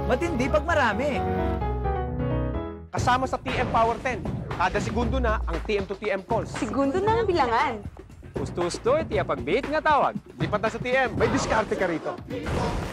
Matindi pag marami. Kasama sa TM Power 10. Kada segundo na ang TM to TM calls. Segundo na ang bilangan. Gusto-gusto, iti pagbit nga tawag. Lipat na sa TM. May diskarte ka rito.